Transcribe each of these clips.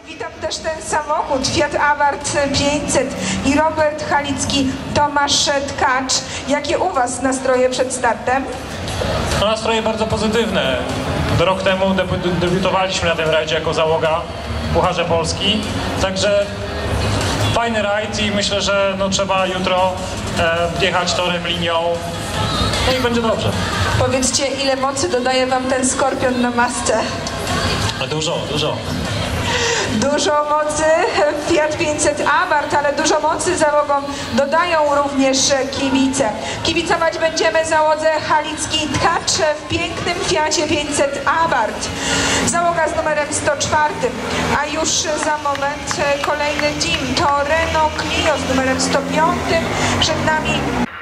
Witam też ten samochód, Fiat Abarth 500 i Robert Halicki, Tomasz Tkacz. Jakie u Was nastroje przed startem? No, nastroje bardzo pozytywne. Rok temu debiutowaliśmy na tym rajdzie jako załoga w Pucharze Polski, także fajny rajd i myślę, że no, trzeba jutro jechać torem, linią, no i będzie dobrze. Powiedzcie, ile mocy dodaje Wam ten skorpion na masce? Dużo. Dużo mocy Fiat 500 Abarth, ale dużo mocy załogom dodają również kibice. Kibicować będziemy załodze Halicki Tkacz w pięknym Fiacie 500 Abarth. Załoga z numerem 104, a już za moment kolejny team to Renault Clio z numerem 105. Przed nami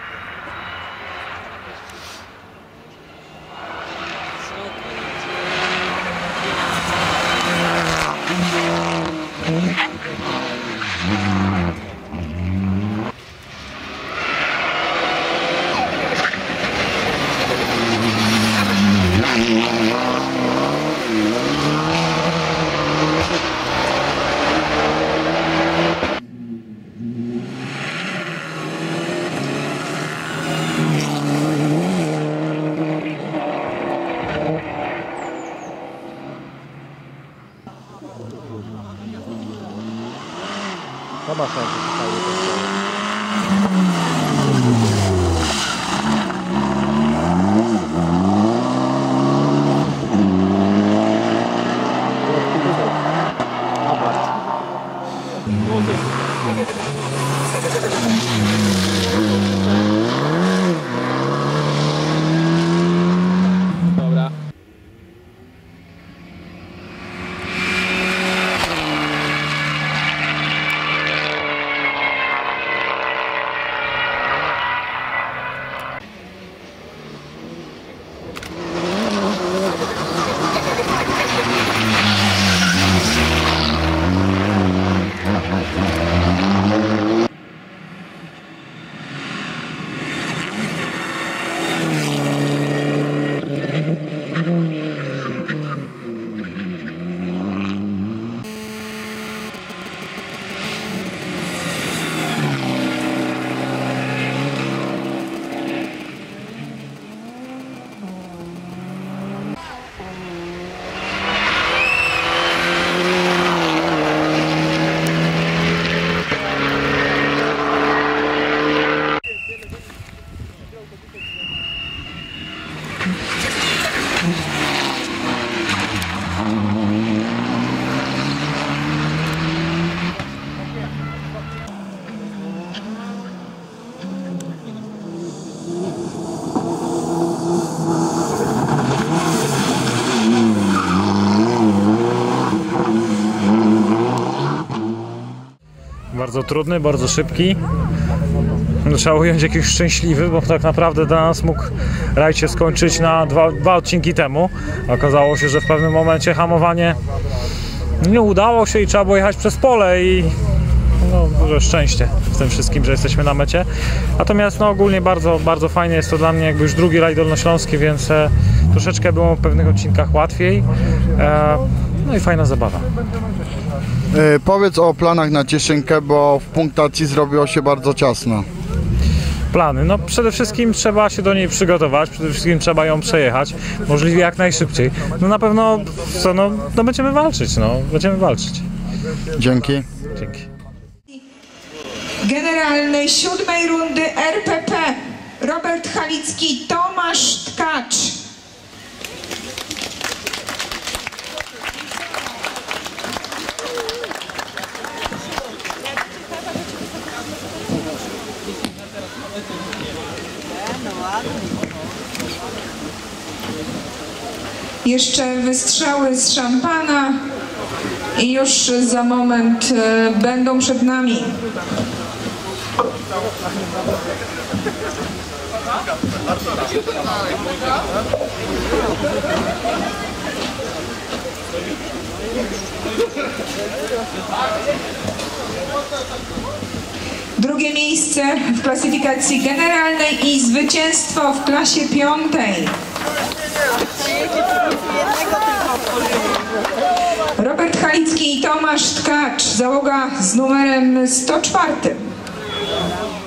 Bardzo trudny, bardzo szybki. Trzeba ująć jakiś szczęśliwy, bo tak naprawdę dla nas mógł rajd się skończyć na dwa odcinki temu. Okazało się, że w pewnym momencie hamowanie nie udało się i trzeba było jechać przez pole i no, duże szczęście w tym wszystkim, że jesteśmy na mecie. Natomiast no, ogólnie bardzo fajnie jest to dla mnie jakby już drugi rajd dolnośląski, więc troszeczkę było w pewnych odcinkach łatwiej. No i fajna zabawa. Powiedz o planach na Cieszynkę, bo w punktacji zrobiło się bardzo ciasno. Plany? No przede wszystkim trzeba się do niej przygotować, przede wszystkim trzeba ją przejechać, możliwie jak najszybciej. No na pewno co, no będziemy walczyć, będziemy walczyć. Dzięki. Dzięki. Generalny 7. rundy RPP Robert Halicki, Tomasz Tkacz. Jeszcze wystrzały z szampana i już za moment będą przed nami. Drugie miejsce w klasyfikacji generalnej i zwycięstwo w klasie 5. Robert Halicki i Tomasz Tkacz, załoga z numerem 104.